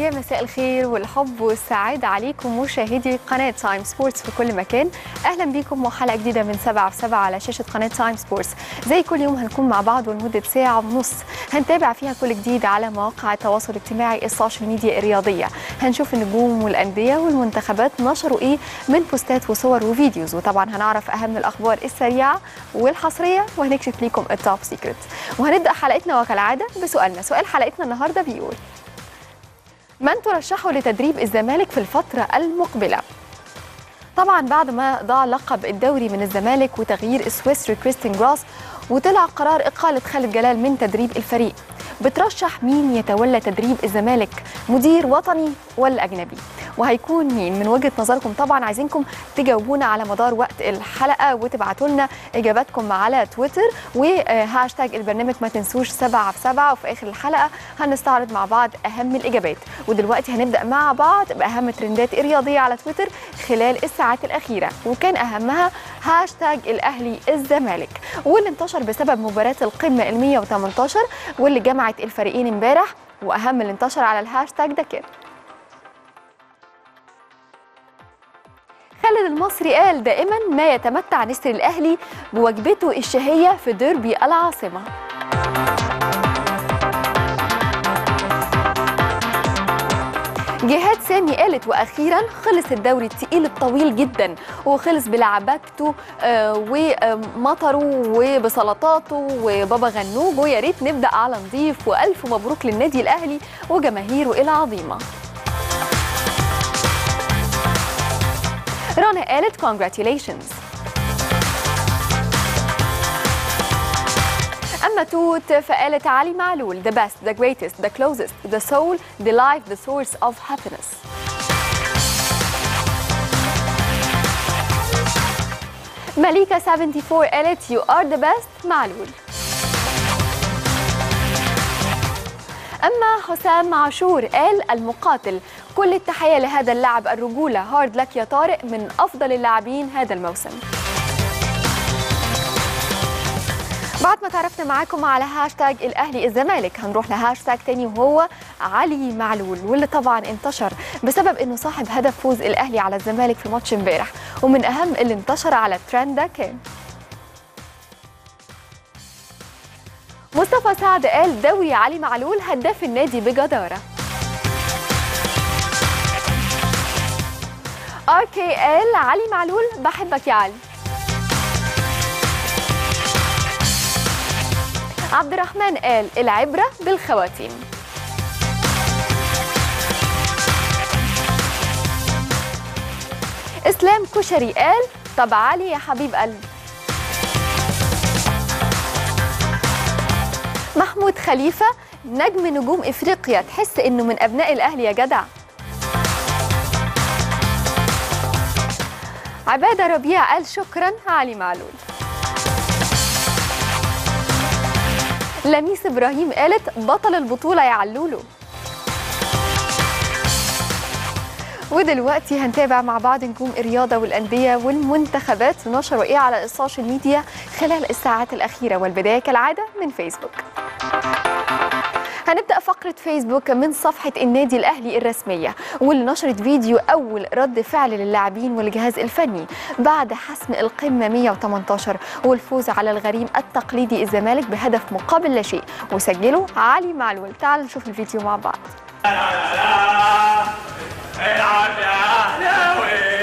يا مساء الخير والحب والسعادة عليكم مشاهدي قناة تايم سبورتس في كل مكان. أهلا بيكم وحلقة جديدة من 7 في 7 على شاشة قناة تايم سبورتس. زي كل يوم هنكون مع بعض ولمدة ساعة ونص هنتابع فيها كل جديد على مواقع التواصل الاجتماعي السوشيال ميديا الرياضية. هنشوف النجوم والأندية والمنتخبات نشروا إيه من بوستات وصور وفيديوز، وطبعا هنعرف أهم الأخبار السريعة والحصرية وهنكشف ليكم التوب سيكريت. وهنبدأ حلقتنا وكالعادة بسؤالنا. سؤال حلقتنا النهاردة بيقول: من ترشحه لتدريب الزمالك في الفترة المقبلة؟ طبعا بعد ما ضاع لقب الدوري من الزمالك وتغيير السويسري كريستين جراس وطلع قرار إقالة خالد جلال من تدريب الفريق، بترشح مين يتولى تدريب الزمالك؟ مدير وطني ولا أجنبي؟ وهيكون مين من وجهة نظركم؟ طبعا عايزينكم تجاوبونا على مدار وقت الحلقة وتبعتوا لنا إجاباتكم على تويتر وهاشتاج البرنامج. ما تنسوش 7 في 7، وفي آخر الحلقة هنستعرض مع بعض أهم الإجابات. ودلوقتي هنبدأ مع بعض بأهم الترندات الرياضية على تويتر خلال الساعات الأخيرة، وكان أهمها هاشتاج الأهلي الزمالك، واللي انتشر بسبب مباراة القمة ال118 واللي جمعت الفريقين امبارح. وأهم اللي انتشر على الهاشتاج ده كان: خالد المصري قال دائما ما يتمتع نسر الأهلي بوجبته الشهية في ديربي العاصمة. جهاد سامي قالت وأخيرا خلص الدوري التقيل الطويل جدا، وخلص بلعبكته ومطره وبسلطاته وبابا غنوج، ويا ريت نبدأ على نضيف. وألف مبروك للنادي الأهلي وجماهيره العظيمة. رنا قالت congratulations. أما توت فقالت علي معلول the best, the greatest, the closest, the soul, the life, the source of happiness. مليكة 74 قالت you are the best معلول. أما حسام عاشور قال المقاتل كل التحية لهذا اللاعب الرجولة، هارد لك يا طارق، من أفضل اللاعبين هذا الموسم. بعد ما تعرفنا معاكم على هاشتاج الأهلي الزمالك، هنروح لهاشتاج تاني وهو علي معلول، واللي طبعا انتشر بسبب انه صاحب هدف فوز الأهلي على الزمالك في ماتش امبارح. ومن أهم اللي انتشر على الترند ده كان: مصطفى سعد قال دوري علي معلول هداف النادي بجدارة. RK قال علي معلول بحبك يا علي. عبد الرحمن قال العبرة بالخواتيم. اسلام كشري قال طب علي يا حبيب قلبي. محمود خليفة نجم نجوم افريقيا، تحس انه من ابناء الاهلي يا جدع. عبادة ربيع قال شكرا علي معلول. لميس إبراهيم قالت بطل البطولة يا علولو. ودلوقتي هنتابع مع بعض نجوم الرياضة والأندية والمنتخبات نشروا إيه على السوشيال ميديا خلال الساعات الأخيرة، والبداية كالعادة من فيسبوك. هنبدأ فقرة فيسبوك من صفحة النادي الأهلي الرسمية، واللي نشرت فيديو أول رد فعل للاعبين والجهاز الفني بعد حسم القمة 118 والفوز على الغريم التقليدي الزمالك بهدف مقابل لا شيء، وسجله علي معلول. تعالوا نشوف الفيديو مع بعض. العب يا أهلاوي.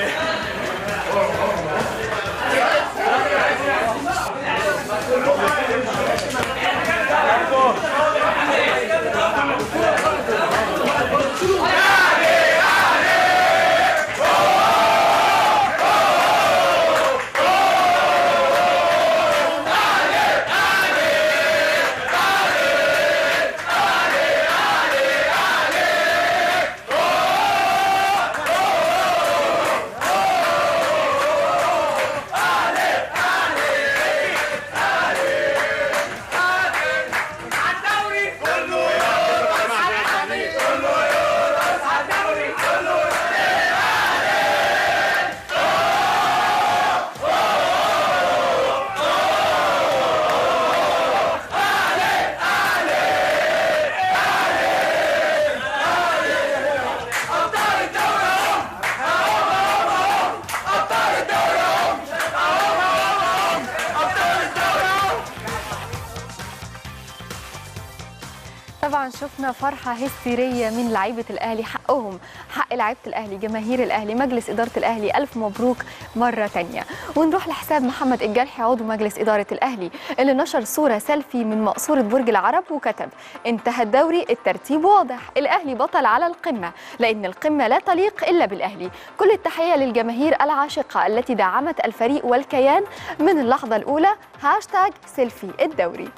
طبعا شفنا فرحة هستيرية من لعيبة الأهلي، حقهم حق لعيبة الأهلي، جماهير الأهلي، مجلس إدارة الأهلي، ألف مبروك مرة تانية. ونروح لحساب محمد الجرحي عضو مجلس إدارة الأهلي اللي نشر صورة سيلفي من مقصورة برج العرب وكتب: انتهى الدوري، الترتيب واضح، الأهلي بطل على القمة لأن القمة لا تليق إلا بالأهلي. كل التحية للجماهير العاشقة التي دعمت الفريق والكيان من اللحظة الأولى. هاشتاج سيلفي الدوري.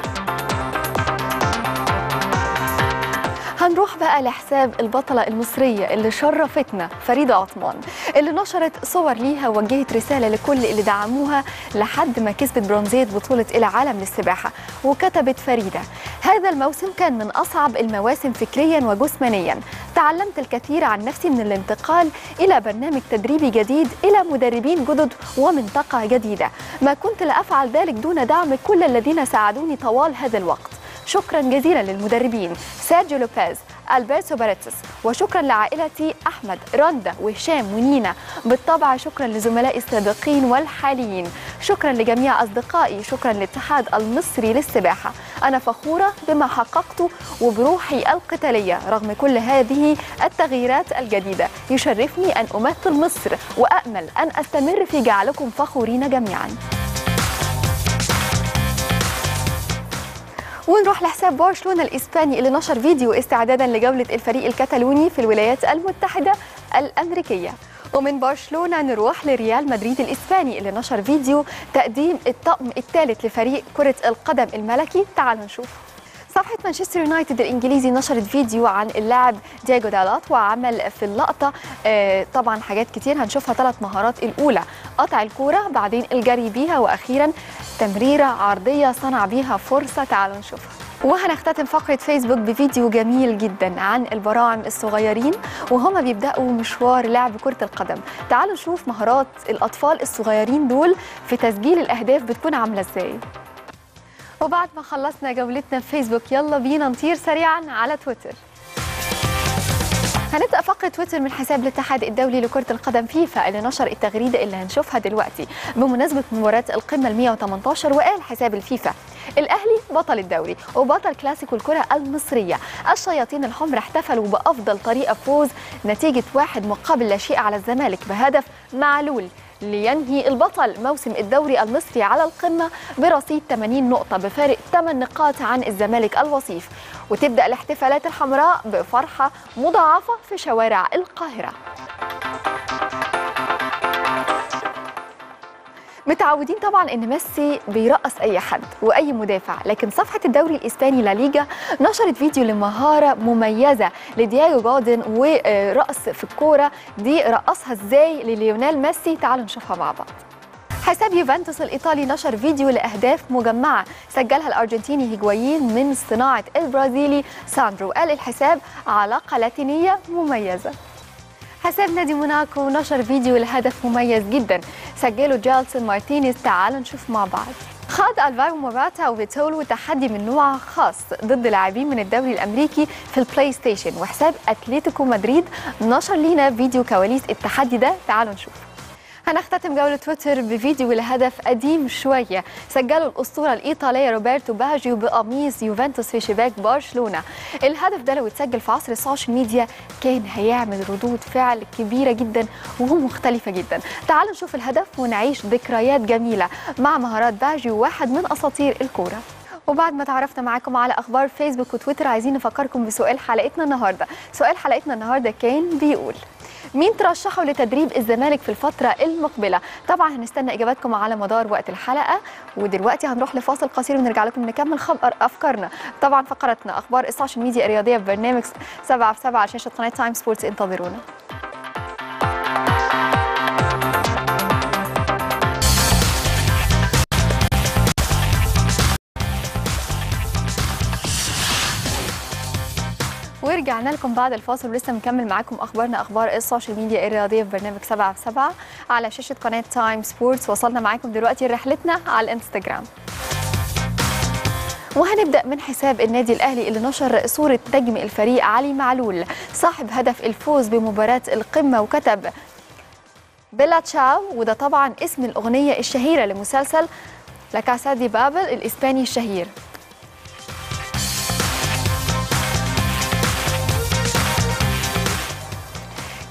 هنروح بقى لحساب البطلة المصرية اللي شرفتنا فريدة عثمان، اللي نشرت صور ليها ووجهت رسالة لكل اللي دعموها لحد ما كسبت برونزية بطولة العالم للسباحة. وكتبت فريدة: هذا الموسم كان من أصعب المواسم فكريا وجسمانيا، تعلمت الكثير عن نفسي من الانتقال إلى برنامج تدريبي جديد، إلى مدربين جدد ومنطقة جديدة. ما كنت لأفعل ذلك دون دعم كل الذين ساعدوني طوال هذا الوقت. شكرا جزيلا للمدربين سيرجيو لوبيز، ألبرتو باريتس، وشكرا لعائلتي أحمد، رندا وهشام ونينا. بالطبع شكرا لزملائي السابقين والحاليين، شكرا لجميع أصدقائي، شكرا للاتحاد المصري للسباحة. أنا فخورة بما حققته وبروحي القتالية رغم كل هذه التغييرات الجديدة. يشرفني أن أمثل مصر وأأمل أن أستمر في جعلكم فخورين جميعا. ونروح لحساب برشلونة الإسباني اللي نشر فيديو استعدادا لجولة الفريق الكتالوني في الولايات المتحدة الأمريكية. ومن برشلونة نروح لريال مدريد الإسباني اللي نشر فيديو تقديم الطقم الثالث لفريق كرة القدم الملكي. تعالوا نشوف. صفحة مانشستر يونايتد الإنجليزي نشرت فيديو عن اللاعب دياغو دالوت، وعمل في اللقطة طبعا حاجات كتير هنشوفها. 3 مهارات: الأولى قطع الكورة، بعدين الجري بيها، وأخيرا تمريرة عرضية صنع بيها فرصة. تعالوا نشوفها. وهنختتم فقرة فيسبوك بفيديو جميل جدا عن البراعم الصغيرين وهما بيبدأوا مشوار لعب كرة القدم. تعالوا نشوف مهارات الأطفال الصغيرين دول في تسجيل الأهداف بتكون عاملة ازاي. وبعد ما خلصنا جولتنا في فيسبوك يلا بينا نطير سريعا على تويتر. هنبدأ فقرة تويتر من حساب الاتحاد الدولي لكرة القدم فيفا اللي نشر التغريدة اللي هنشوفها دلوقتي بمناسبة مباراة القمة ال118. وقال حساب الفيفا: الأهلي بطل الدوري وبطل كلاسيكو الكرة المصرية. الشياطين الحمر احتفلوا بأفضل طريقة فوز نتيجة 1-0 على الزمالك بهدف معلول، لينهي البطل موسم الدوري المصري على القمة برصيد 80 نقطة بفارق 8 نقاط عن الزمالك الوصيف. وتبدأ الاحتفالات الحمراء بفرحة مضاعفة في شوارع القاهرة. متعودين طبعا ان ميسي بيرقص اي حد واي مدافع، لكن صفحه الدوري الاسباني لا ليجا نشرت فيديو لمهاره مميزه لدياغو جودن ورقص في الكوره دي، رقصها ازاي لليونيل ميسي. تعالوا نشوفها مع بعض. حساب يوفنتوس الايطالي نشر فيديو لاهداف مجمعه سجلها الارجنتيني هيجوايين من صناعه البرازيلي ساندرو. قال الحساب: علاقه لاتينيه مميزه. حساب نادي موناكو نشر فيديو لهدف مميز جدا سجله جالسون مارتينيز. تعالوا نشوف مع بعض. خاض ألفارو موراتا وفيتولو تحدي من نوع خاص ضد لاعبين من الدوري الأمريكي في البلاي ستيشن، وحساب أتليتيكو مدريد نشر لينا فيديو كواليس التحدي ده. تعالوا نشوف. هنختتم جولة تويتر بفيديو لهدف قديم شوية سجله الأسطورة الإيطالية روبرتو باجيو بقميص يوفنتوس في شباك برشلونة. الهدف ده لو اتسجل في عصر السوشيال ميديا كان هيعمل ردود فعل كبيرة جدا ومختلفة جدا. تعالوا نشوف الهدف ونعيش ذكريات جميلة مع مهارات باجيو، واحد من أساطير الكورة. وبعد ما تعرفنا معاكم على أخبار فيسبوك وتويتر عايزين نفكركم بسؤال حلقتنا النهاردة. سؤال حلقتنا النهاردة كان بيقول: مين ترشحوا لتدريب الزمالك في الفترة المقبلة؟ طبعا هنستنى إجاباتكم على مدار وقت الحلقة. ودلوقتي هنروح لفاصل قصير ونرجع لكم نكمل أفكارنا. طبعا فقرتنا أخبار السوشيال ميديا الرياضية في برنامج 7 في 7 على شاشة قناة تايم سبورتس. انتظرونا. ورجعنا لكم بعد الفاصل ولسه مكمل معاكم اخبارنا، اخبار السوشيال ميديا الرياضيه في برنامج 7 في 7 على شاشه قناه تايم سبورتس. وصلنا معاكم دلوقتي لرحلتنا على الانستجرام، وهنبدا من حساب النادي الاهلي اللي نشر صوره نجم الفريق علي معلول صاحب هدف الفوز بمباراه القمه، وكتب: بيلا تشاو، وده طبعا اسم الاغنيه الشهيره لمسلسل لا كاسا دي بابل الاسباني الشهير.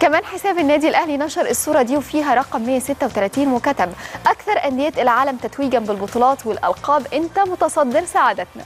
كمان حساب النادي الأهلي نشر الصورة دي وفيها رقم 136 وكتب: أكثر أندية العالم تتويجا بالبطولات والألقاب، أنت متصدر سعادتنا.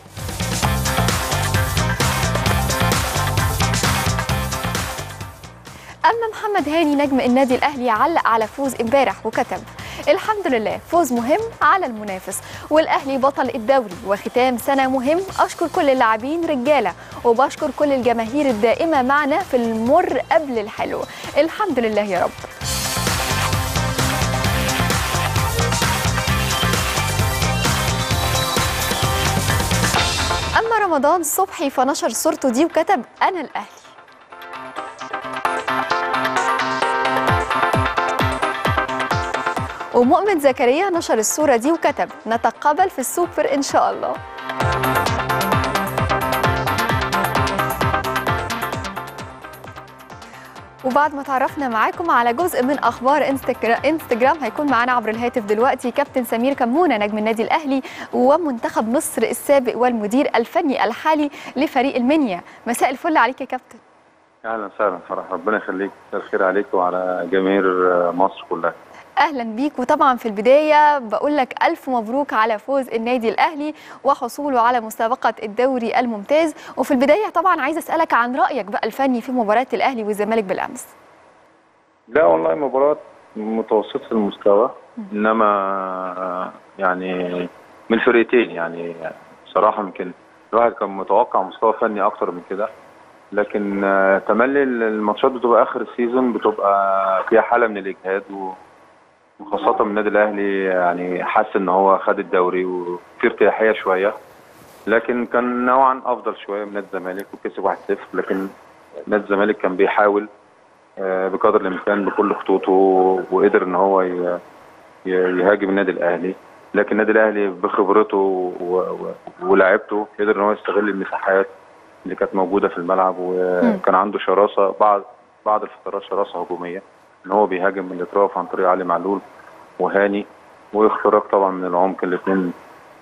أما محمد هاني نجم النادي الأهلي علق على فوز امبارح وكتب: الحمد لله، فوز مهم على المنافس، والأهلي بطل الدوري وختام سنة مهم. أشكر كل اللاعبين رجالة، وبشكر كل الجماهير الدائمة معنا في المر قبل الحلو. الحمد لله يا رب. أما رمضان صبحي فنشر صورته دي وكتب: أنا الأهلي. ومؤمن زكريا نشر الصورة دي وكتب: نتقابل في السوبر إن شاء الله. وبعد ما تعرفنا معاكم على جزء من أخبار انستجرام، هيكون معانا عبر الهاتف دلوقتي كابتن سمير كمونة نجم النادي الأهلي ومنتخب مصر السابق والمدير الفني الحالي لفريق المنيا. مساء الفل عليك يا كابتن. اهلا وسهلا فرح، ربنا يخليك. الخير عليك وعلى جماهير مصر كلها. اهلا بيك. وطبعا في البدايه بقول لك الف مبروك على فوز النادي الاهلي وحصوله على مسابقه الدوري الممتاز. وفي البدايه طبعا عايز اسالك عن رايك بقى الفني في مباراه الاهلي والزمالك بالامس. لا والله مباراه متوسطه المستوى، انما يعني من فرقتين، يعني بصراحه يمكن الواحد كان متوقع مستوى فني اكتر من كده، لكن تملي الماتشات بتبقى اخر السيزون بتبقى فيها حاله من الاجهاد، وخاصة من النادي الأهلي يعني حاسس إن هو خد الدوري وفي ارتياحية شوية، لكن كان نوعا أفضل شوية من نادي الزمالك وكسب 1-0. لكن نادي الزمالك كان بيحاول بقدر الإمكان بكل خطوطه وقدر إن هو يهاجم النادي الأهلي، لكن النادي الأهلي بخبرته ولاعبته قدر إن هو يستغل المساحات اللي كانت موجودة في الملعب، وكان عنده شراسة بعض الفترات، شراسة هجومية ان هو بيهاجم من الاطراف عن طريق علي معلول وهاني، واختراق طبعا من العمق الاثنين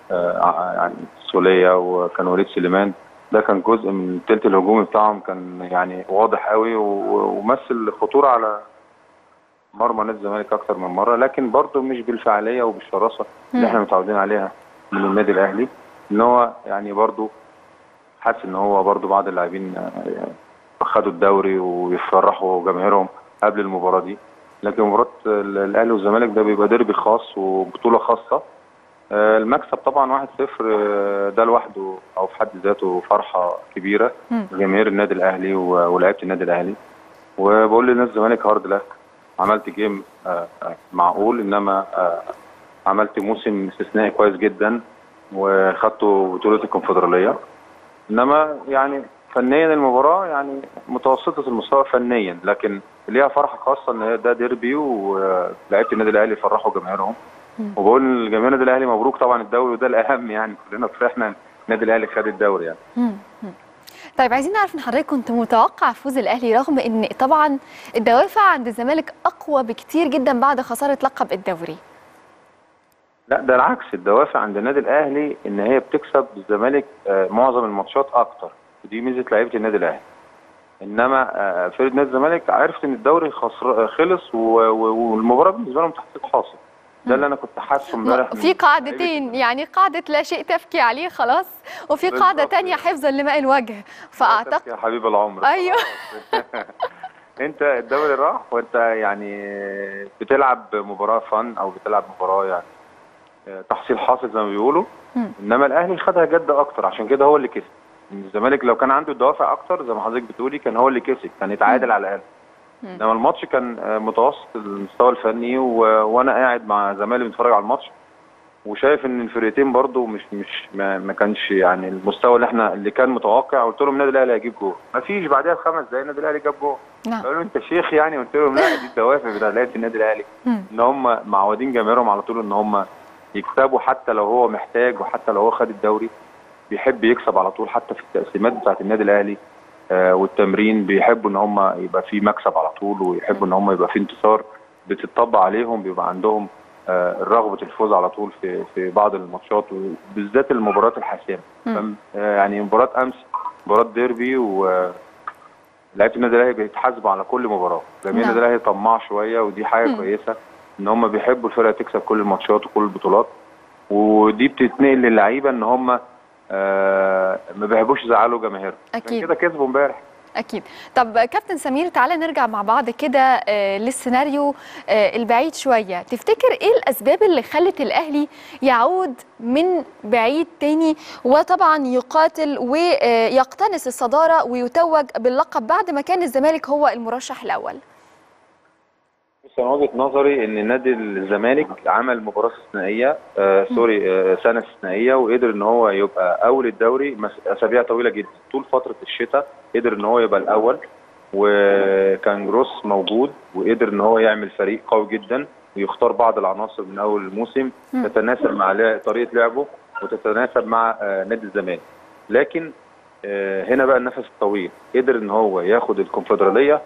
يعني سوليه وكان وليد سليمان. ده كان جزء من الثلث الهجومي بتاعهم، كان يعني واضح قوي ومثل خطوره على مرمى نادي الزمالك اكثر من مره، لكن برضه مش بالفعاليه وبالشراسه اللي احنا متعودين عليها من النادي الاهلي. ان هو يعني برضه حاسس ان هو برضه بعض اللاعبين خدوا الدوري ويفرحوا جماهيرهم قبل المباراه دي، لكن مباراه الاهلي والزمالك ده بيبقى ديربي خاص وبطوله خاصه. المكسب طبعا 1-0 ده لوحده او في حد ذاته فرحه كبيره لجماهير النادي الاهلي ولاعيبه النادي الاهلي. وبقول للنادي الزمالك هارد لك، عملت جيم معقول، انما عملت موسم استثنائي كويس جدا وخدتوا بطوله الكونفدراليه، انما يعني فنيا المباراه يعني متوسطه المستوى فنيا، لكن ليها فرحه خاصه ان ده ديربي ولاعيبه النادي الاهلي يفرحوا جماهيرهم. وبقول لجماهير النادي الاهلي مبروك طبعا الدوري، وده الاهم، يعني كلنا فرحنا النادي الاهلي خد الدوري يعني. طيب عايزين نعرف من حضرتك، كنت متوقع فوز الاهلي رغم ان طبعا الدوافع عند الزمالك اقوى بكتير جدا بعد خساره لقب الدوري؟ لا ده العكس، الدوافع عند النادي الاهلي ان هي بتكسب الزمالك معظم الماتشات اكتر، ودي ميزه لعيبه النادي الاهلي. انما فريق نادي الزمالك عرفت ان الدوري خلص والمباراه بالنسبه لهم تحقيق حاصل. ده اللي انا كنت حاسه امبارح. في قاعدتين، يعني قاعده لا شيء تبكي عليه خلاص، وفي قاعده ثانيه حفظا لماء الوجه. فاعتقد يا حبيب العمر. ايوه. انت الدوري راح وانت يعني بتلعب مباراه فن او بتلعب مباراه يعني تحصيل حاصل زي ما بيقولوا، انما الاهلي خدها جد اكتر، عشان كده هو اللي كسب. الزمالك لو كان عنده الدوافع اكتر زي ما حضرتك بتقولي كان هو اللي كسب، كان يتعادل على الاقل. انما الماتش كان متوسط المستوى الفني، وانا قاعد مع زمايلي بنتفرج على الماتش وشايف ان الفرقتين برضو مش ما كانش يعني المستوى اللي كان متوقع. قلت لهم النادي الاهلي هيجيب جول، ما فيش بعدها ب5 دقايق النادي الاهلي جاب جول. قالوا انت شيخ يعني؟ قلت لهم لا، دي الدوافع بتاعت لعيبه النادي الاهلي، ان هم معودين جماهيرهم على طول ان هم يكسبوا، حتى لو هو محتاج وحتى لو هو خد الدوري بيحب يكسب على طول. حتى في التقسيمات بتاعت النادي الاهلي والتمرين بيحبوا ان هم يبقى في مكسب على طول، ويحبوا ان هم يبقى في انتصار بتطبق عليهم، بيبقى عندهم رغبه الفوز على طول في بعض الماتشات، وبالذات المباريات الحاسمه. يعني مباراه امس مباراه ديربي لعيبه النادي الاهلي بيتحاسبوا على كل مباراه. جماهير النادي الاهلي طماع شويه، ودي حاجه كويسه ان هم بيحبوا الفرقه تكسب كل الماتشات وكل البطولات، ودي بتتنقل للعيبه ان هم ما بيحبوش يزعلوا جماهيرهم. اكيد كده كسبوا امبارح. اكيد. طب كابتن سمير، تعالى نرجع مع بعض كده للسيناريو البعيد شويه. تفتكر ايه الاسباب اللي خلت الاهلي يعود من بعيد تاني وطبعا يقاتل ويقتنص الصداره ويتوج باللقب بعد ما كان الزمالك هو المرشح الاول؟ بص، انا وجهه نظري ان نادي الزمالك عمل مباراه استثنائيه، سنه استثنائيه، وقدر ان هو يبقى اول الدوري اسابيع طويله جدا. طول فتره الشتاء قدر ان هو يبقى الاول، وكان جروس موجود، وقدر ان هو يعمل فريق قوي جدا ويختار بعض العناصر من اول الموسم تتناسب مع طريقه لعبه وتتناسب مع نادي الزمالك. لكن هنا بقى النفس الطويل، قدر ان هو ياخد الكونفدراليه،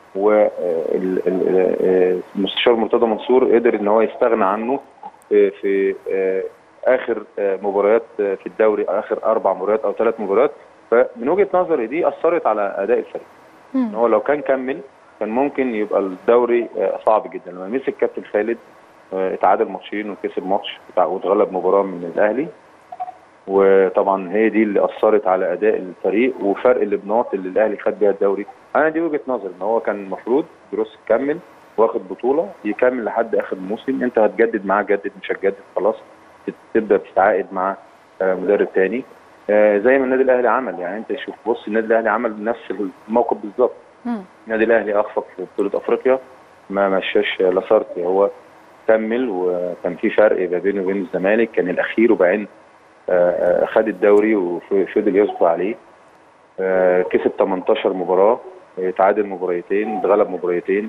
والمستشار مرتضى منصور قدر ان هو يستغنى عنه في اخر مباريات في الدوري، اخر 4 مباريات او 3 مباريات. فمن وجهه نظري دي اثرت على اداء الفريق. ان هو لو كان كمل كان ممكن يبقى الدوري صعب جدا. لما مسك كابتن خالد اتعادل ماتشين وكسب ماتش واتغلب مباراه من الاهلي، وطبعا هي دي اللي اثرت على اداء الفريق وفرق الابناط اللي الاهلي خد بيها الدوري. انا دي وجهه نظري ان هو كان المفروض جروس يكمل واخد بطوله، يكمل لحد اخر الموسم. انت هتجدد معاه جدد، مش هتجدد خلاص تبدا تتعاقد مع مدرب تاني زي ما النادي الاهلي عمل. يعني انت شوف، بص، النادي الاهلي عمل نفس الموقف بالظبط. النادي الاهلي اخفق في بطوله افريقيا، ما مشاش لاسارتي، هو كمل، وكان في فرق ما بينه وبين الزمالك، كان الاخير، وبعدين خد الدوري وفضل يصبر عليه. كسب 18 مباراه، اتعادل مباريتين، اتغلب مباريتين.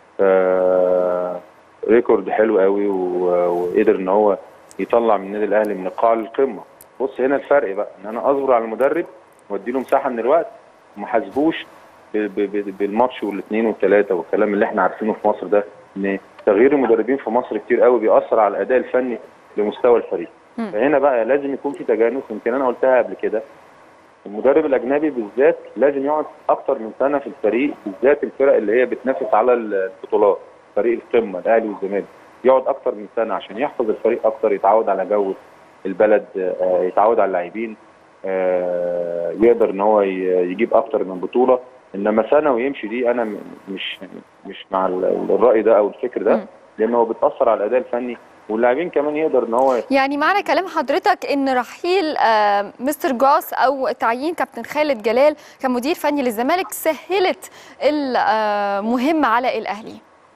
ريكورد حلو قوي، وقدر ان هو يطلع من النادي الاهلي من القاع للقمه. بص هنا الفرق بقى، ان انا اصبر على المدرب وادي له مساحه من الوقت وما حاسبوش بالماتش والاثنين والثلاثه والكلام اللي احنا عارفينه في مصر ده، ان تغيير المدربين في مصر كتير قوي بيأثر على الاداء الفني لمستوى الفريق. فهنا بقى لازم يكون في تجانس. يمكن انا قلتها قبل كده، المدرب الاجنبي بالذات لازم يقعد اكتر من سنه في الفريق، بالذات الفرق اللي هي بتنافس على البطولات، فريق القمه الاهلي والزمالك، يقعد اكتر من سنه عشان يحفظ الفريق اكتر، يتعود على جو البلد، يتعود على اللاعبين، يقدر ان هو يجيب اكتر من بطوله. انما سنه ويمشي دي انا مش مع الراي ده او الفكر ده، لانه بتاثر على الاداء الفني، واللاعبين كمان يقدر ان هو يعني معنى كلام حضرتك ان رحيل مستر جروس او تعيين كابتن خالد جلال كمدير فني للزمالك سهلت المهمه على الاهلي.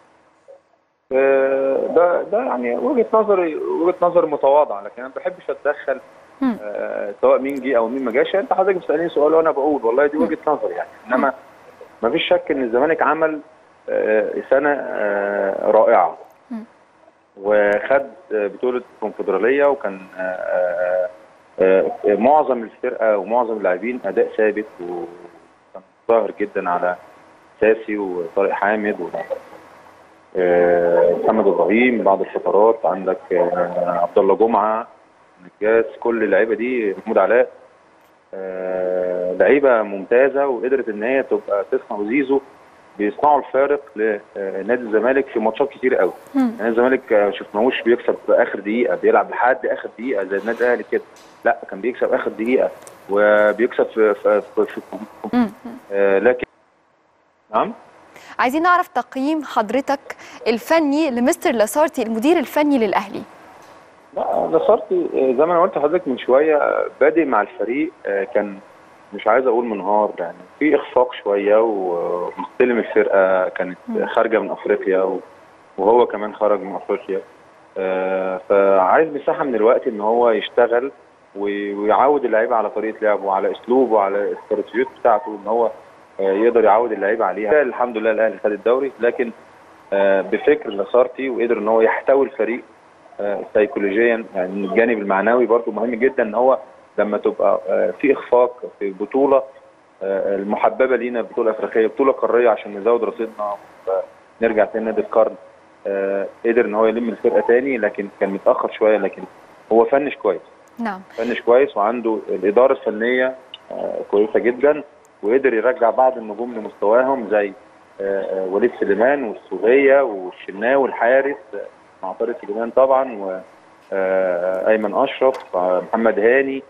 ده يعني وجهه نظر متواضعه، لكن انا ما بحبش اتدخل سواء مين جه او مين ما جاش. انت حضرتك بتسالني سؤال وانا بقول والله دي وجهه نظر يعني. انما ما فيش شك ان الزمالك عمل سنه رائعه، وخد بطوله الكونفدراليه، وكان معظم الفرقه ومعظم اللاعبين اداء ثابت، وكان ظاهر جدا على ساسي وطارق حامد محمد ابراهيم. بعض الفترات عندك عبد الله جمعه، نجاس، كل اللعيبه دي، محمود علاء، لعيبه ممتازه، وقدرت ان هي تبقى تصنع، وزيزو بيصنعوا الفارق لنادي الزمالك في ماتشات كتير قوي. نادي الزمالك ما شفناهوش بيكسب في اخر دقيقه، بيلعب لحد اخر دقيقه زي النادي الاهلي كده، لا كان بيكسب اخر دقيقه وبيكسب في لكن نعم. عايزين نعرف تقييم حضرتك الفني لمستر لاسارتي المدير الفني للاهلي. لا، لاسارتي زي ما انا قلت لحضرتك من شويه، بادئ مع الفريق كان مش عايز اقول منهار، يعني في اخفاق شويه، ومستلم الفرقه كانت خارجه من افريقيا، وهو كمان خرج من افريقيا، فعايز مساحه من الوقت ان هو يشتغل ويعود اللعيبه على طريقه لعبه وعلى اسلوبه وعلى الاستراتيجيات بتاعته، ان هو يقدر يعود اللعيبه عليها. الحمد لله الاهلي خد الدوري، لكن بفكر لاسارتي، وقدر ان هو يحتوي الفريق سيكولوجيا. يعني الجانب المعنوي برضه مهم جدا، ان هو لما تبقى في اخفاق في بطوله المحببه لينا، بطوله افريقيه، بطوله قاريه، عشان نزود رصيدنا ونرجع تاني نادي القرن، قدر ان هو يلم الفرقه تاني، لكن كان متاخر شويه، لكن هو فنش كويس. نعم، فنش كويس، وعنده الاداره الفنيه كويسه جدا، وقدر يرجع بعض النجوم لمستواهم زي وليد سليمان والسولية والشناوي الحارس مع طارق سليمان طبعا، وايمن اشرف، محمد هاني،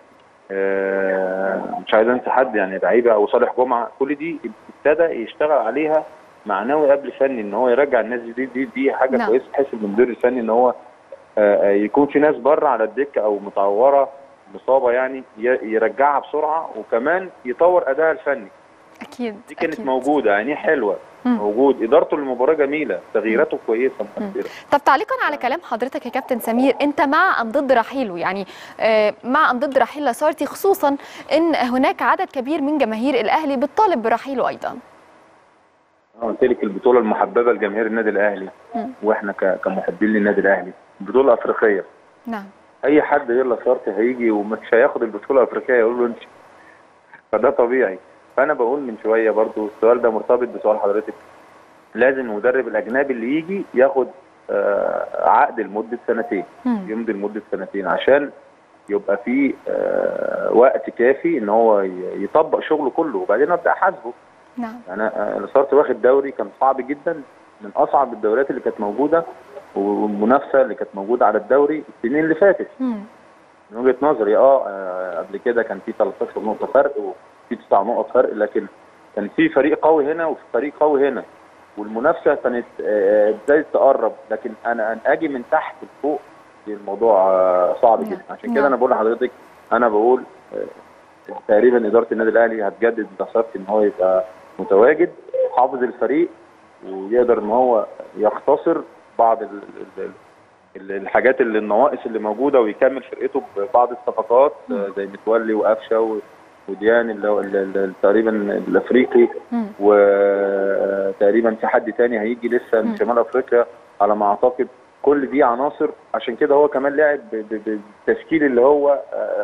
مش عايز انسى حد يعني لعيبه، او صالح جمعه. كل دي ابتدى يشتغل عليها معنوي قبل فني، ان هو يرجع الناس دي حاجه نعم. كويسه تحس بالمدير الفني ان هو يكون في ناس بره على الدكه او متعوره مصابه يعني يرجعها بسرعه، وكمان يطور ادائها الفني. اكيد دي كانت أكيد. موجوده، يعني حلوه. موجود ادارته للمباراه جميله، تغييراته كويسه مؤثره. طب تعليقا على كلام حضرتك يا كابتن سمير، انت مع ام ضد رحيله؟ يعني مع ام ضد رحيل لاسارتي، خصوصا ان هناك عدد كبير من جماهير الاهلي بتطالب برحيله ايضا. قلت لك البطوله المحببه لجماهير النادي الاهلي، واحنا كمحبين للنادي الاهلي، بطوله افريقيه. نعم. اي حد غير لاسارتي هيجي ومش هياخد البطوله الافريقيه يقول له امشي، فده طبيعي. فانا بقول من شويه برضو السؤال ده مرتبط بسؤال حضرتك، لازم المدرب الاجنبي اللي يجي ياخد عقد لمده سنتين، يمضي لمده سنتين عشان يبقى في وقت كافي ان هو يطبق شغله كله، وبعدين ابدا احاسبه. نعم. انا صرت واخد دوري كان صعب جدا، من اصعب الدوريات اللي كانت موجوده، والمنافسه اللي كانت موجوده على الدوري السنين اللي فاتت. من وجهه نظري قبل كده كان في 13 نقطه فرق وفي 9 نقط فرق، لكن كان في فريق قوي هنا وفي فريق قوي هنا، والمنافسه كانت ابتدت تقرب، لكن انا اجي من تحت لفوق الموضوع صعب جدا. عشان كده انا بقول لحضرتك، انا بقول تقريبا اداره النادي الاهلي هتجدد لصارتي ان هو يبقى متواجد حافظ الفريق، ويقدر ان هو يختصر بعض الحاجات اللي النواقص اللي موجوده، ويكمل فرقته ببعض الصفقات زي متولي وقفشه وديان اللي تقريبا الافريقي، وتقريبا في حد تاني هيجي لسه من شمال افريقيا على ما اعتقد. كل دي عناصر، عشان كده هو كمان لعب بالتشكيل اللي هو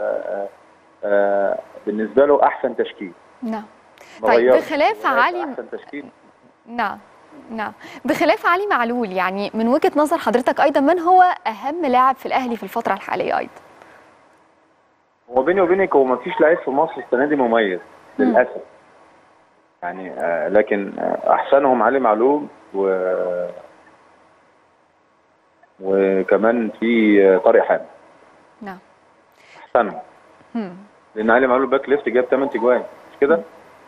بالنسبه له احسن تشكيل. نعم. طيب بخلاف علي، احسن تشكيل. نعم بخلاف علي معلول، يعني من وجهة نظر حضرتك ايضا من هو اهم لاعب في الاهلي في الفترة الحالية ايضا؟ هو بيني وبينك هو ما فيش لاعب في مصر السنه دي مميز للاسف يعني، لكن احسنهم علي معلول وكمان في طارق حامد. نعم. احسنهم. لان علي معلول باك ليفت جاب 8 اجوان مش كده؟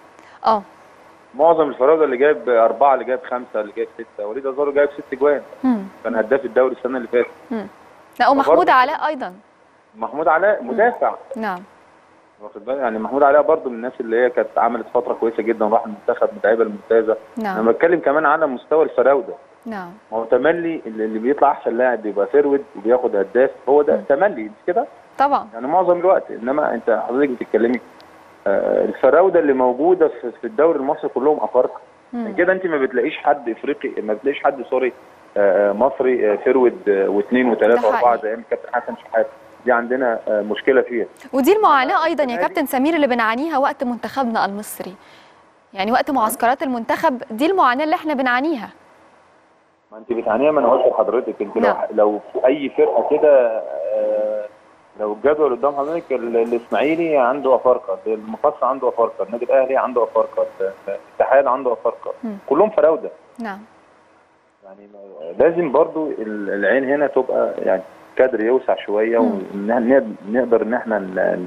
معظم الفراوده اللي جاب 4، اللي جاب 5، اللي جاب 6، وليد ازارو جاب 6 اجوان. كان هداف الدوري السنه اللي فاتت. لا، ومحمود علاء ايضا. محمود علاء مدافع. نعم. واخد بالك يعني محمود علاء برضو من الناس اللي هي كانت عملت فتره كويسه جدا وراح المنتخب من اللعيبه الممتازه. نعم. انا بتكلم كمان على مستوى الفراوده. نعم. ما هو تملي اللي بيطلع احسن لاعب بيبقى فيرود وبياخد هداف، هو ده تملي مش كده؟ طبعا. يعني معظم الوقت، انما انت حضرتك بتتكلمي الفراوده اللي موجوده في الدوري المصري كلهم افارقه. كده انت ما بتلاقيش حد افريقي، ما بتلاقيش حد سوري مصري فيرود واثنين وثلاثه واربعه زي الكابتن حسن شحاته. دي عندنا مشكله فيها، ودي المعاناه ايضا يا كابتن سمير اللي بنعانيها وقت منتخبنا المصري، يعني وقت معسكرات المنتخب دي المعاناه اللي احنا بنعانيها. ما انت بتعانيها، ما انا قلت لحضرتك انت لو في اي فرقه كده، لو الجدول قدام حضرتك الاسماعيلي عنده افارقه، المقصه عنده افارقه، النادي الاهلي عنده افارقه، الاتحاد عنده افارقه، كلهم فراوده. نعم. يعني لازم برضو العين هنا تبقى يعني كادر يوسع شويه، ونقدر ان احنا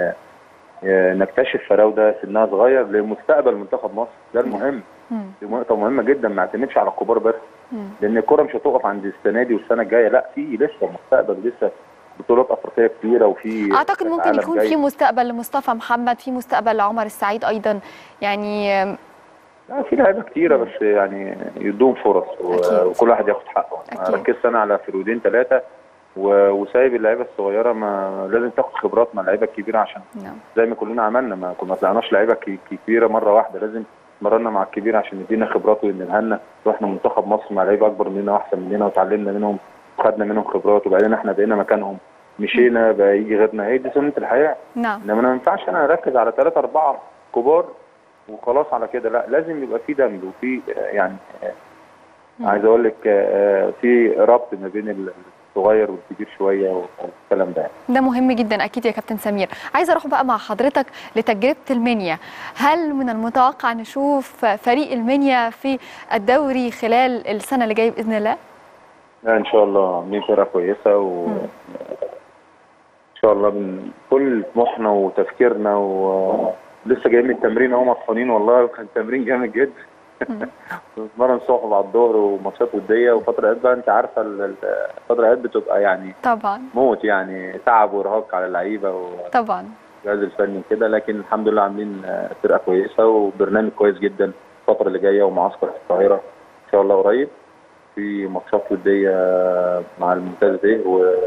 نكتشف فراوده سنها صغير لمستقبل منتخب مصر. ده المهم. دي نقطه مهمه جدا، ما اعتمدش على الكبار بس، لان الكوره مش هتقف عند السنه دي والسنه الجايه، لا، في لسه مستقبل، لسه بطولات افريقيه كتيره، وفي اعتقد ممكن يكون في مستقبل لمصطفى محمد، في مستقبل لعمر السعيد ايضا يعني. لا، في لعيبه كتيره بس يعني يدوم فرص وكل واحد ياخد حقه. ركزت انا على فرودين 3 وسايب اللعيبه الصغيره، ما لازم تاخد خبرات مع اللعيبه الكبيره، عشان زي ما كلنا عملنا، ما طلعناش لعيبه كبيره مره واحده، لازم مرنا مع الكبير عشان يدينا خبرات وينقلها لنا. رحنا منتخب مصر مع لعيبه اكبر مننا واحسن مننا، وتعلمنا منهم وخدنا منهم خبرات، وبعدين احنا بقينا مكانهم، مشينا بقى يجي غيرنا. هي دي سنه الحياه. نعم. انما ما ينفعش انا اركز على 3 4 كبار وخلاص على كده، لا، لازم يبقى في دمج وفي يعني عايز اقول لك في ربط ما بين الصغير والكبير شويه والكلام ده. ده مهم جدا اكيد يا كابتن سمير. عايزه اروح بقى مع حضرتك لتجربه المنيا. هل من المتوقع نشوف فريق المنيا في الدوري خلال السنه اللي جايه باذن الله؟ لا ان شاء الله عاملين فرقه كويسه وان شاء الله من كل طموحنا وتفكيرنا ولسه جايين من التمرين اهو مطحونين والله، وكان تمرين جامد جدا. بنتمرن الصبح بعد الظهر وماتشات وديه وفتره بقى انت عارفه الفتره بتبقى يعني طبعا موت، يعني تعب وارهاق على اللعيبه طبعا والجهاز الفني كده، لكن الحمد لله عاملين فرقه كويسه وبرنامج كويس جدا الفتره اللي جايه، ومعسكر في القاهره ان شاء الله قريب في ماتشات وديه مع الممتاز ب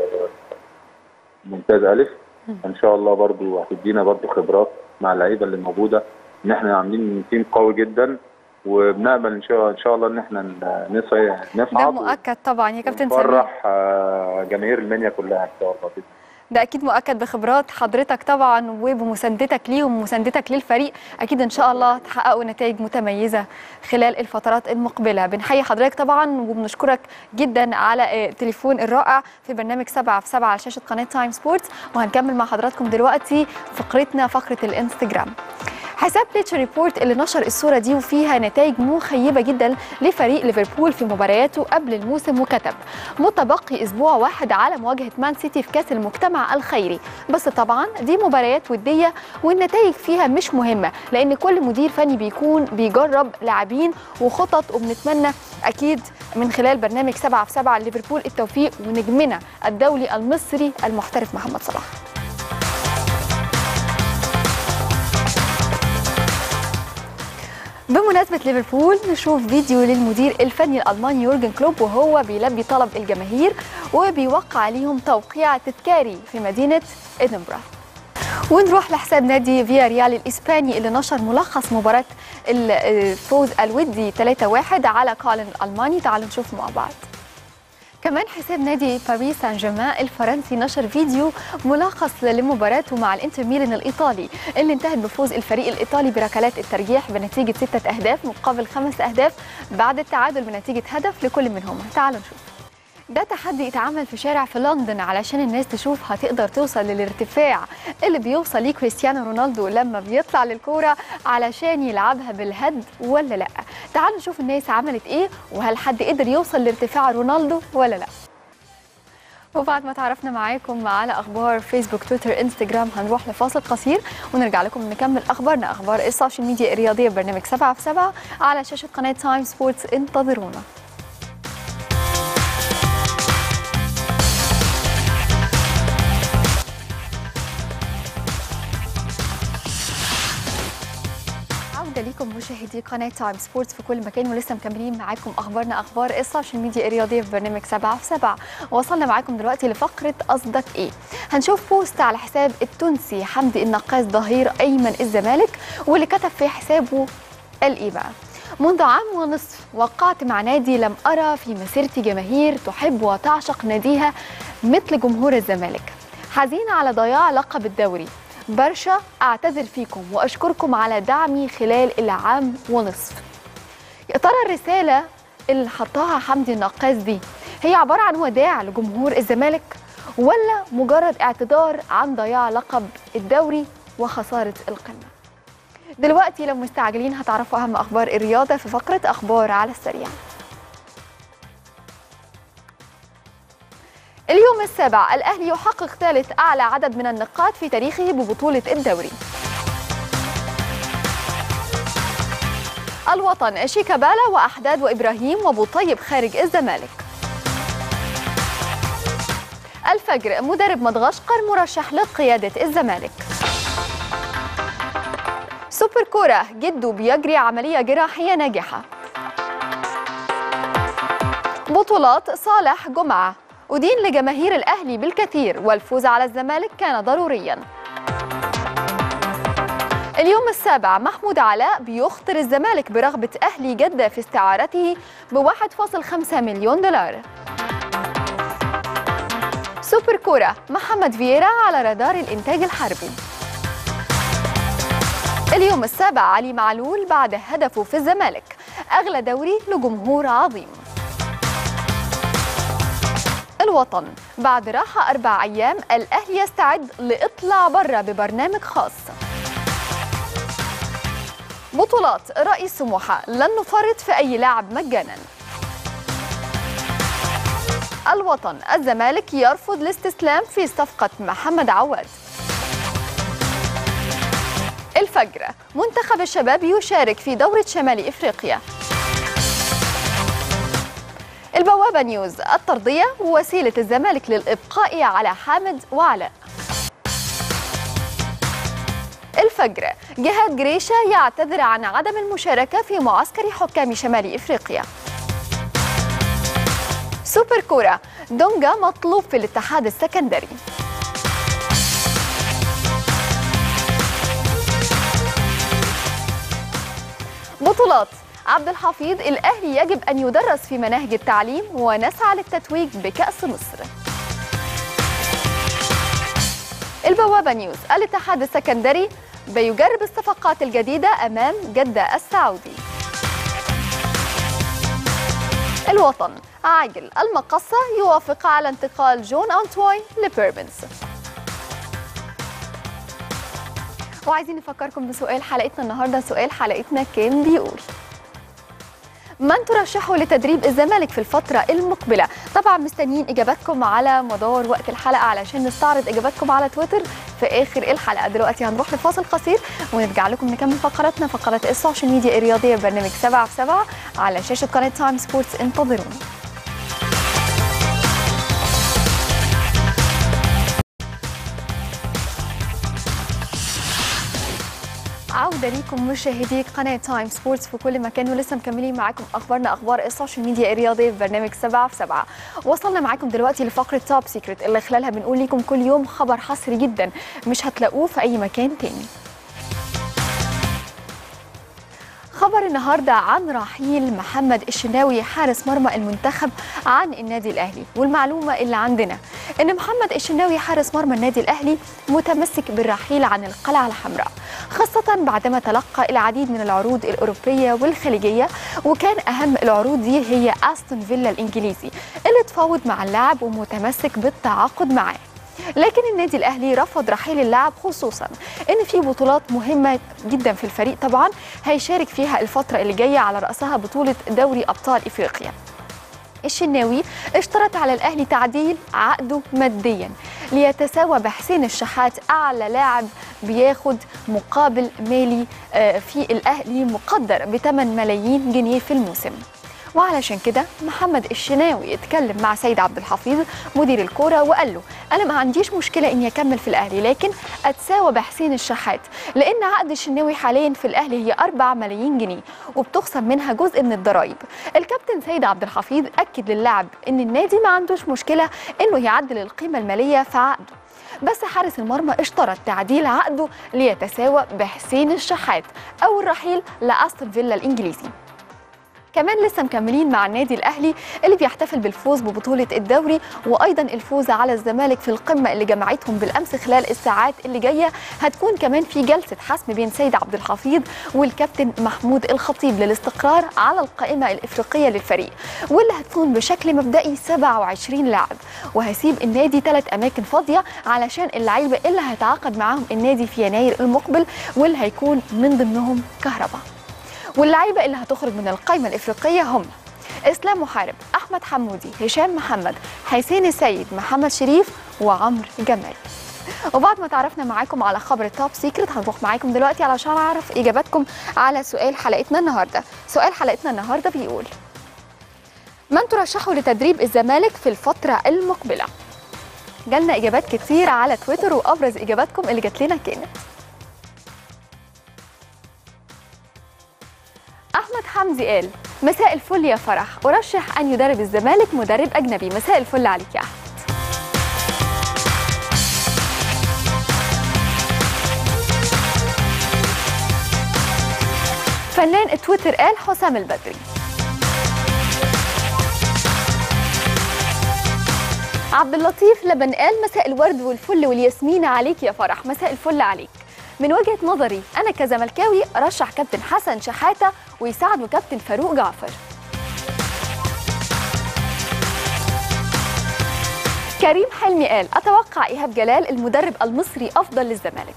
وممتاز الف. ان شاء الله برضو هتدينا برضو خبرات مع اللعيبه اللي موجوده، ان احنا عاملين تيم قوي جدا، وبنامل ان شاء الله ان احنا نصعد. ده مؤكد طبعا يا كابتن سمير، ونفرح جماهير المنيا كلها ان شاء الله. ده اكيد مؤكد بخبرات حضرتك طبعا وبمساندتك ليهم ومساندتك للفريق، اكيد ان شاء الله تحققوا نتائج متميزه خلال الفترات المقبله. بنحيي حضرتك طبعا وبنشكرك جدا على التليفون الرائع في برنامج 7 في 7 على شاشه قناه تايم سبورتس. وهنكمل مع حضراتكم دلوقتي فقرتنا، فقره الانستجرام. حساب بليتشر ريبورت اللي نشر الصورة دي وفيها نتائج مخيبة جدا لفريق ليفربول في مبارياته قبل الموسم، وكتب: متبقي أسبوع واحد على مواجهة مان سيتي في كأس المجتمع الخيري، بس طبعا دي مباريات ودية والنتائج فيها مش مهمة، لأن كل مدير فني بيكون بيجرب لاعبين وخطط، وبنتمنى أكيد من خلال برنامج 7 في 7 ليفربول التوفيق ونجمنا الدولي المصري المحترف محمد صلاح. بمناسبة ليفربول نشوف فيديو للمدير الفني الألماني يورجن كلوب وهو بيلبي طلب الجماهير وبيوقع عليهم توقيع تذكاري في مدينة إدنبرا. ونروح لحساب نادي فيا ريال الإسباني اللي نشر ملخص مباراة الفوز الودي 3-1 على كولن الألماني. تعالوا نشوف مع بعض. كمان حساب نادي باريس سان جيرمان الفرنسي نشر فيديو ملخص لمباراته مع الانتر ميلان الإيطالي اللي انتهت بفوز الفريق الإيطالي بركلات الترجيح بنتيجة 6 أهداف مقابل 5 أهداف بعد التعادل بنتيجة هدف لكل منهم. تعالوا نشوف. ده تحدي اتعمل في شارع في لندن علشان الناس تشوف هتقدر توصل للارتفاع اللي بيوصل ليه كريستيانو رونالدو لما بيطلع للكورة علشان يلعبها بالهد ولا لا. تعالوا نشوف الناس عملت ايه، وهل حد قدر يوصل لارتفاع رونالدو ولا لا. وبعد ما تعرفنا معاكم على اخبار فيسبوك تويتر انستجرام هنروح لفاصل قصير ونرجع لكم نكمل اخبارنا، اخبار السوشيال ميديا الرياضيه ببرنامج 7 في 7 على شاشه قناه تايم سبورتس. انتظرونا. ليكم مشاهدي قناه تايم سبورتس في كل مكان، ولسه مكملين معاكم اخبارنا، اخبار السوشيال ميديا الرياضيه في برنامج 7 في 7. وصلنا معاكم دلوقتي لفقره قصدك ايه. هنشوف بوست على حساب التونسي حمدي النقاز ظهير ايمن الزمالك، واللي كتب في حسابه قال ايه بقى: منذ عام ونصف وقعت مع نادي لم ارى في مسيرتي جماهير تحب وتعشق ناديها مثل جمهور الزمالك. حزينه على ضياع لقب الدوري. برشا أعتذر فيكم وأشكركم على دعمي خلال العام ونصف. يا ترى الرسالة اللي حطها حمدي النقاز دي هي عبارة عن وداع لجمهور الزمالك، ولا مجرد اعتذار عن ضياع لقب الدوري وخسارة القمة؟ دلوقتي لو مستعجلين هتعرفوا أهم أخبار الرياضة في فقرة أخبار على السريع. اليوم السابع الأهلي يحقق ثالث أعلى عدد من النقاط في تاريخه ببطولة الدوري. الوطن شيكابالا وأحداد وإبراهيم وبوطيب خارج الزمالك. الفجر مدرب مدغشقر مرشح لقيادة الزمالك. سوبر كورة جدو بيجري عملية جراحية ناجحة. بطولات صالح جمعة أدين لجماهير الأهلي بالكثير والفوز على الزمالك كان ضروريا. اليوم السابع محمود علاء بيخطر الزمالك برغبة أهلي جدة في استعارته ب$1.5 مليون. سوبر كورة محمد فييرا على رادار الإنتاج الحربي. اليوم السابع علي معلول بعد هدفه في الزمالك أغلى دوري لجمهور عظيم. الوطن، بعد راحة 4 أيام الأهلي يستعد لإطلع برا ببرنامج خاص. بطولات رئيس سموحة، لن نفرط في أي لاعب مجانا. الوطن، الزمالك يرفض الاستسلام في صفقة محمد عواد. الفجر، منتخب الشباب يشارك في دورة شمال إفريقيا. البوابة نيوز، الترضية وسيلة الزمالك للإبقاء على حامد وعلاء. الفجر، جهاد جريشة يعتذر عن عدم المشاركة في معسكر حكام شمال إفريقيا. سوبر كورة، دونجا مطلوب في الاتحاد السكندري. بطولات، عبد الحفيظ، الأهلي يجب أن يدرس في مناهج التعليم ونسعى للتتويج بكأس مصر. البوابة نيوز، الاتحاد السكندري بيجرب الصفقات الجديدة أمام جدة السعودي. الوطن، عاجل، المقصة يوافق على انتقال جون أنتوين لبيراميدز. وعايزين نفكركم بسؤال حلقتنا النهارده. سؤال حلقتنا كان بيقول: من ترشحوا لتدريب الزمالك في الفترة المقبلة؟ طبعا مستنيين إجاباتكم على مدار وقت الحلقة علشان نستعرض إجاباتكم على تويتر في آخر الحلقة. دلوقتي هنروح لفاصل قصير ونرجع لكم نكمل فقراتنا، فقرات السوشيال ميديا الرياضية برنامج 7 في 7 على شاشة قناة تايم سبورتس. انتظرونا. عودة ليكم مشاهدي قناة تايم سبورتس في كل مكان، ولسه مكملين معاكم أخبار السوشيال ميديا الرياضية في برنامج 7 في 7. وصلنا معاكم دلوقتي لفقرة توب سيكريت اللي خلالها بنقول لكم كل يوم خبر حصري جدا مش هتلاقوه في أي مكان تاني. خبر النهارده عن رحيل محمد الشناوي حارس مرمى المنتخب عن النادي الأهلي، والمعلومة اللي عندنا إن محمد الشناوي حارس مرمى النادي الأهلي متمسك بالرحيل عن القلعة الحمراء، خاصة بعدما تلقى العديد من العروض الأوروبية والخليجية، وكان أهم العروض دي هي أستون فيلا الإنجليزي اللي تفاوض مع اللاعب ومتمسك بالتعاقد معاه. لكن النادي الأهلي رفض رحيل اللاعب، خصوصا ان في بطولات مهمة جدا في الفريق طبعا هيشارك فيها الفترة اللي جاية، على رأسها بطولة دوري أبطال إفريقيا. الشناوي اشترط على الأهلي تعديل عقده ماديا ليتساوى بحسين الشحات، أعلى لاعب بياخد مقابل مالي في الأهلي مقدر ب 8 ملايين جنيه في الموسم. وعلشان كده محمد الشناوي اتكلم مع سيد عبد الحفيظ مدير الكوره وقال له: انا ما عنديش مشكله اني اكمل في الاهلي، لكن اتساوى بحسين الشحات، لان عقد الشناوي حاليا في الاهلي هي 4 ملايين جنيه وبتخصم منها جزء من الضرائب. الكابتن سيد عبد الحفيظ اكد للاعب ان النادي ما عندوش مشكله انه يعدل القيمه الماليه في عقده، بس حارس المرمى اشترط تعديل عقده ليتساوى بحسين الشحات او الرحيل لاستون فيلا الانجليزي. كمان لسه مكملين مع النادي الأهلي اللي بيحتفل بالفوز ببطولة الدوري، وأيضا الفوز على الزمالك في القمة اللي جمعتهم بالأمس. خلال الساعات اللي جاية هتكون كمان في جلسة حسم بين سيد عبد الحفيظ والكابتن محمود الخطيب للاستقرار على القائمة الإفريقية للفريق، واللي هتكون بشكل مبدئي 27 لاعب، وهيسيب النادي 3 أماكن فاضية علشان اللعيبة اللي هيتعاقد معاهم النادي في يناير المقبل، واللي هيكون من ضمنهم كهربا. واللعيبه اللي هتخرج من القائمه الافريقيه هم اسلام محارب، احمد حمودي، هشام محمد، حسين السيد، محمد شريف، وعمرو جمال. وبعد ما تعرفنا معاكم على خبر التوب سيكريت هنروح معاكم دلوقتي علشان اعرف اجاباتكم على سؤال حلقتنا النهارده. سؤال حلقتنا النهارده بيقول: من ترشحوا لتدريب الزمالك في الفتره المقبله؟ جالنا اجابات كتير على تويتر، وابرز اجاباتكم اللي جات لنا كانت: أحمد حمزي قال: مساء الفل يا فرح، أرشح أن يدرب الزمالك مدرب أجنبي. مساء الفل عليك يا أحمد. فنان التويتر قال: حسام البدري. عبد اللطيف لبن قال: مساء الورد والفل والياسمين عليك يا فرح. مساء الفل عليك. من وجهة نظري أنا كزملكاوي أرشح كابتن حسن شحاتة ويساعده كابتن فاروق جعفر. كريم حلمي قال أتوقع إيهاب جلال المدرب المصري أفضل للزمالك.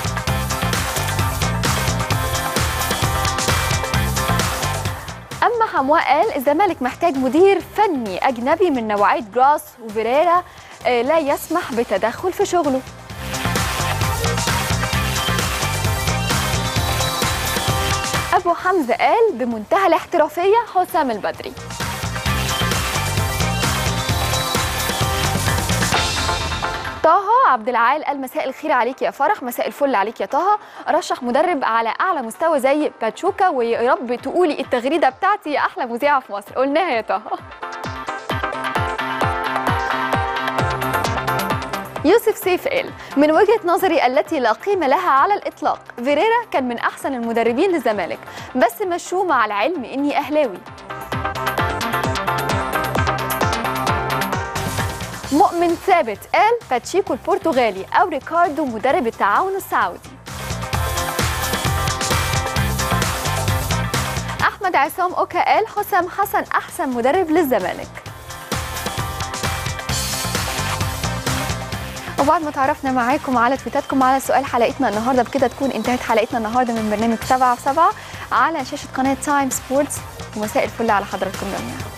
أما حمواء قال الزمالك محتاج مدير فني أجنبي من نوعية جراس وفيريرا لا يسمح بتدخل في شغله. أبو حمزة قال بمنتهى الاحترافية حسام البدري. طه عبد العال قال مساء الخير عليك يا فرح، مساء الفل عليك يا طه، رشح مدرب على اعلى مستوى زي باتشوكا ويا رب تقولي التغريده بتاعتي يا احلى مذيعه في مصر. قلناها يا طه. يوسف سيف قال من وجهه نظري التي لا قيمه لها على الاطلاق فيريرا كان من احسن المدربين للزمالك بس مشوه مع العلم اني اهلاوي. مؤمن ثابت قال باتشيكو البرتغالي أو ريكاردو مدرب التعاون السعودي. أحمد عصام أوكا قال حسام حسن أحسن مدرب للزمالك. وبعد ما تعرفنا معاكم على تويتاتكم على سؤال حلقتنا النهارده، بكده تكون انتهت حلقتنا النهارده من برنامج 7 في 7 على شاشة قناة تايم سبورتس، ومساء الفل على حضراتكم جميعا.